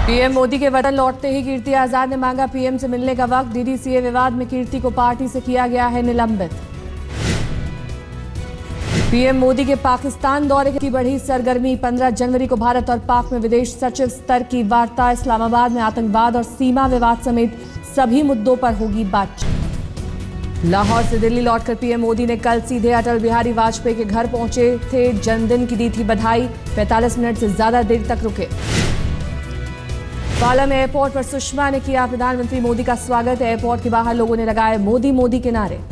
PM Modi के वतन लौटते ही कीर्ति आजाद ने मांगा पीएम से मिलने का वक्त। डीडीसीए विवाद में कीर्ति को पार्टी से किया गया है निलंबित। पीएम मोदी के पाकिस्तान दौरे की बढ़ी सरगर्मी। 15 जनवरी को भारत और पाक में विदेश सचिव स्तर की वार्ता। इस्लामाबाद में आतंकवाद और सीमा विवाद समेत सभी मुद्दों पर होगी बातचीत। लाहौर से दिल्ली लौटकर पीएम मोदी ने कल सीधे अटल बिहारी वाजपेयी के घर पहुंचे थे। जन्मदिन की दी थी बधाई। 45 मिनट से ज्यादा देर तक रुके। पालम एयरपोर्ट पर सुषमा ने किया प्रधानमंत्री मोदी का स्वागत। एयरपोर्ट के बाहर लोगों ने लगाए मोदी मोदी के नारे।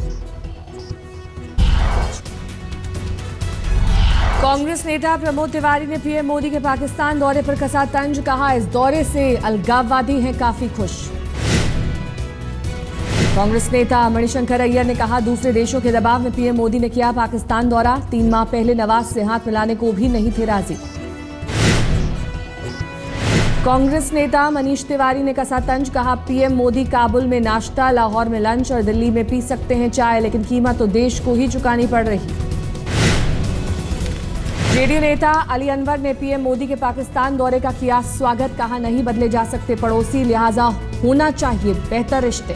कांग्रेस नेता प्रमोद तिवारी ने पीएम मोदी के पाकिस्तान दौरे पर कसा तंज। कहा, इस दौरे से अलगाववादी हैं काफी खुश। कांग्रेस नेता मणिशंकर अय्यर ने कहा, दूसरे देशों के दबाव में पीएम मोदी ने किया पाकिस्तान दौरा। 3 माह पहले नवाज से हाथ मिलाने को भी नहीं थे राजी। कांग्रेस नेता मनीष तिवारी ने कसा तंज। कहा, पीएम मोदी काबुल में नाश्ता, लाहौर में लंच और दिल्ली में पी सकते हैं चाय, लेकिन कीमत तो देश को ही चुकानी पड़ रही। जेडीयू नेता अली अनवर ने पीएम मोदी के पाकिस्तान दौरे का किया स्वागत। कहा, नहीं बदले जा सकते पड़ोसी, लिहाजा होना चाहिए बेहतर रिश्ते।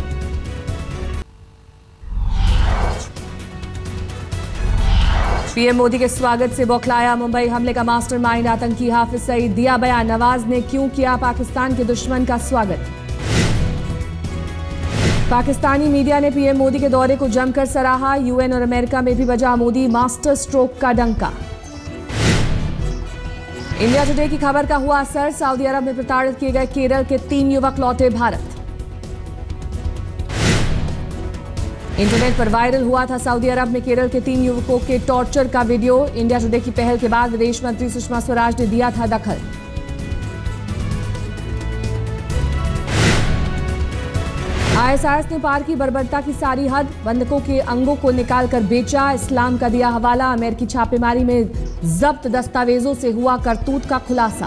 पीएम मोदी के स्वागत से बौखलाया मुंबई हमले का मास्टरमाइंड आतंकी हाफिज सईद। दिया बयान, नवाज ने क्यों किया पाकिस्तान के दुश्मन का स्वागत। पाकिस्तानी मीडिया ने पीएम मोदी के दौरे को जमकर सराहा। यूएन और अमेरिका में भी बजा मोदी मास्टर स्ट्रोक का डंका। इंडिया टुडे की खबर का हुआ असर। सऊदी अरब में प्रताड़ित किए गए केरल के 3 युवक लौटे भारत। इंटरनेट पर वायरल हुआ था सऊदी अरब में केरल के 3 युवकों के टॉर्चर का वीडियो। इंडिया टुडे की पहल के बाद विदेश मंत्री सुषमा स्वराज ने दिया था दखल। आईएसआईएस ने पार की बर्बरता की सारी हद। बंधकों के अंगों को निकालकर बेचा। इस्लाम का दिया हवाला। अमेरिकी छापेमारी में जब्त दस्तावेजों से हुआ करतूत का खुलासा।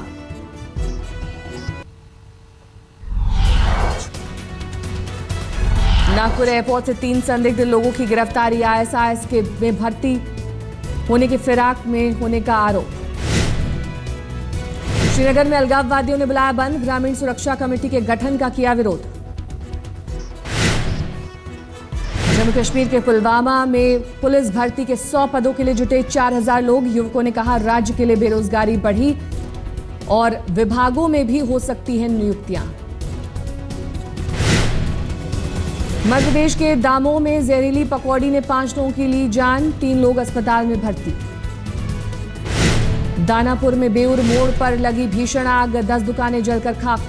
नागपुर एयरपोर्ट से 3 संदिग्ध लोगों की गिरफ्तारी। आईएसआईएस के में भर्ती होने की फिराक में होने का आरोप। श्रीनगर में अलगाववादियों ने बुलाया बंद। ग्रामीण सुरक्षा कमेटी के गठन का किया विरोध। जम्मू कश्मीर के पुलवामा में पुलिस भर्ती के 100 पदों के लिए जुटे 4000 लोग। युवकों ने कहा, राज्य के लिए बेरोजगारी बढ़ी और विभागों में भी हो सकती हैं नियुक्तियां। मध्य प्रदेश के दामोह में जहरीली पकौड़ी ने 5 लोगों की ली जान। 3 लोग अस्पताल में भर्ती। दानापुर में बेउर मोड़ पर लगी भीषण आग। 10 दुकानें जलकर खाक।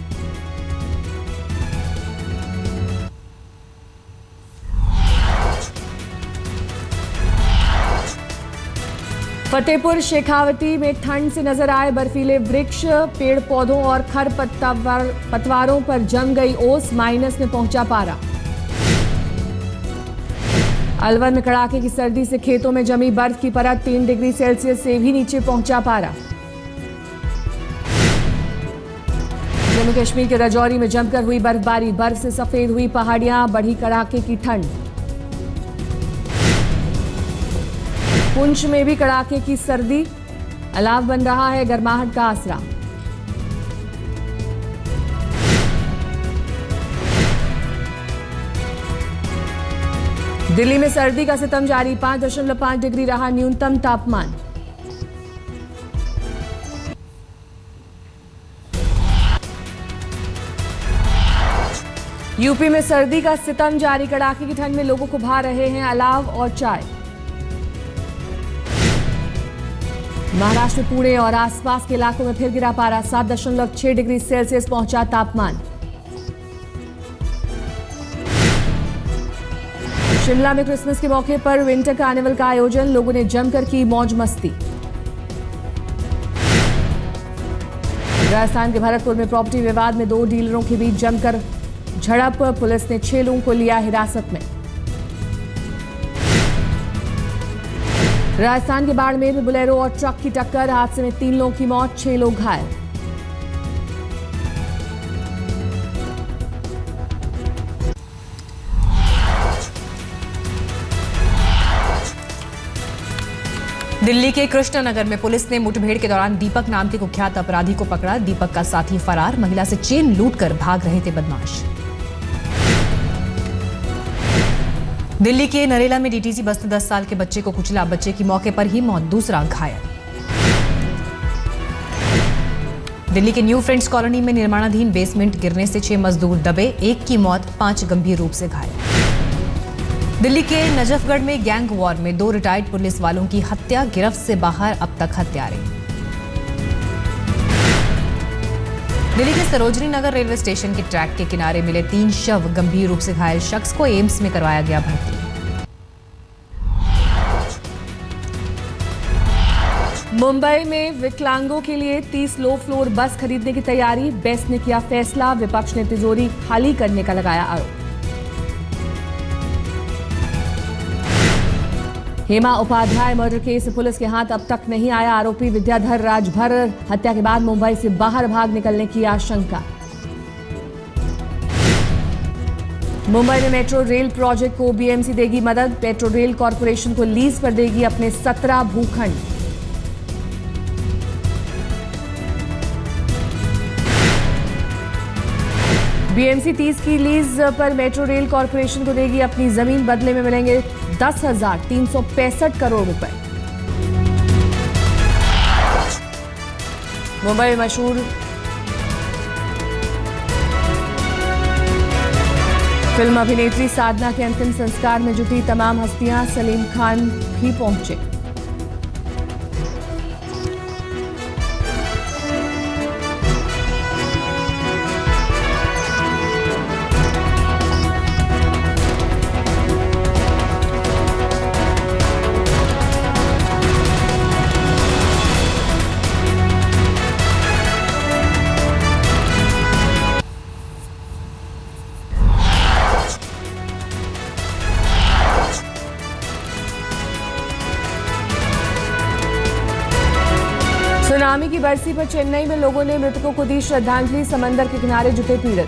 फतेहपुर शेखावटी में ठंड से नजर आए बर्फीले वृक्ष। पेड़ पौधों और खर पतवारों पर जम गई ओस। माइनस में पहुंचा पारा। अलवर में कड़ाके की सर्दी से खेतों में जमी बर्फ की परत। 3 डिग्री सेल्सियस से भी नीचे पहुंचा पारा। जम्मू कश्मीर के राजौरी में जमकर हुई बर्फबारी। बर्फ से सफेद हुई पहाड़ियां। बढ़ी कड़ाके की ठंड। पुंछ में भी कड़ाके की सर्दी। अलाव बन रहा है गर्माहट का आसरा। दिल्ली में सर्दी का सितम जारी। 5.5 डिग्री रहा न्यूनतम तापमान। यूपी में सर्दी का सितम जारी। कड़ाके की ठंड में लोगों को भा रहे हैं अलाव और चाय। महाराष्ट्र में पुणे और आसपास के इलाकों में फिर गिरा पारा। 7.6 डिग्री सेल्सियस पहुंचा तापमान। शिमला में क्रिसमस के मौके पर विंटर कार्निवल का आयोजन। लोगों ने जमकर की मौज मस्ती। राजस्थान के भरतपुर में प्रॉपर्टी विवाद में 2 डीलरों के बीच जमकर झड़प। पुलिस ने 6 लोगों को लिया हिरासत में। राजस्थान के बाड़मेर में बुलेरो और ट्रक की टक्कर। हादसे में 3 लोगों की मौत, 6 लोग घायल। दिल्ली के कृष्णनगर में पुलिस ने मुठभेड़ के दौरान दीपक नाम के कुख्यात अपराधी को पकड़ा। दीपक का साथी फरार, महिला से चेन लूटकर भाग रहे थे बदमाश। दिल्ली के नरेला में डीटीसी बस ने 10 साल के बच्चे को कुचला, बच्चे की मौके पर ही मौत, दूसरा घायल। दिल्ली के न्यू फ्रेंड्स कॉलोनी में निर्माणाधीन बेसमेंट गिरने से 6 मजदूर दबे, एक की मौत, 5 गंभीर रूप से घायल। दिल्ली के नजफगढ़ में गैंग वॉर में 2 रिटायर्ड पुलिस वालों की हत्या, गिरफ्त से बाहर अब तक हत्यारे। दिल्ली के सरोजनी नगर रेलवे स्टेशन के ट्रैक के किनारे मिले 3 शव, गंभीर रूप से घायल शख्स को एम्स में करवाया गया भर्ती। मुंबई में विकलांगों के लिए 30 लो फ्लोर बस खरीदने की तैयारी, बेस्ट ने किया फैसला, विपक्ष ने तिजोरी खाली करने का लगाया आरोप। हेमा उपाध्याय मर्डर केस पुलिस के हाथ अब तक नहीं आया, आरोपी विद्याधर राजभर हत्या के बाद मुंबई से बाहर भाग निकलने की आशंका। मुंबई में मेट्रो रेल प्रोजेक्ट को बीएमसी देगी मदद, मेट्रो रेल कॉरपोरेशन को लीज पर देगी अपने 17 भूखंड। बीएमसी 30 की लीज पर मेट्रो रेल कॉरपोरेशन को देगी अपनी जमीन, बदले में मिलेंगे 10,365 करोड़ रुपए। मुंबई में मशहूर फिल्म अभिनेत्री साधना के अंतिम संस्कार में जुटी तमाम हस्तियां, सलीम खान भी पहुंचे। सुनामी की बरसी पर चेन्नई में लोगों ने मृतकों को दी श्रद्धांजलि, समंदर के किनारे जुटे पीड़ित।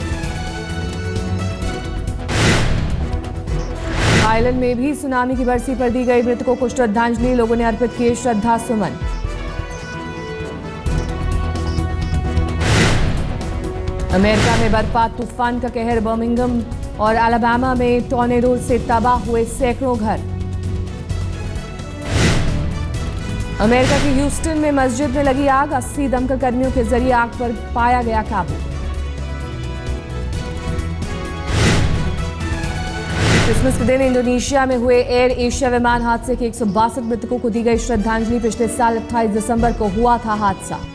थाईलैंड में भी सुनामी की बरसी पर दी गई मृतकों को श्रद्धांजलि, लोगों ने अर्पित किए श्रद्धा सुमन। अमेरिका में बर्फा तूफान का कहर, बर्मिंघम और अलाबामा में टॉर्नेडो से तबाह हुए सैकड़ों घर। अमेरिका के ह्यूस्टन में मस्जिद में लगी आग, 80 दमकल कर्मियों के जरिए आग पर पाया गया काबू। क्रिसमस के दिन इंडोनेशिया में हुए एयर एशिया विमान हादसे के 162 मृतकों को दी गई श्रद्धांजलि, पिछले साल 28 दिसंबर को हुआ था हादसा।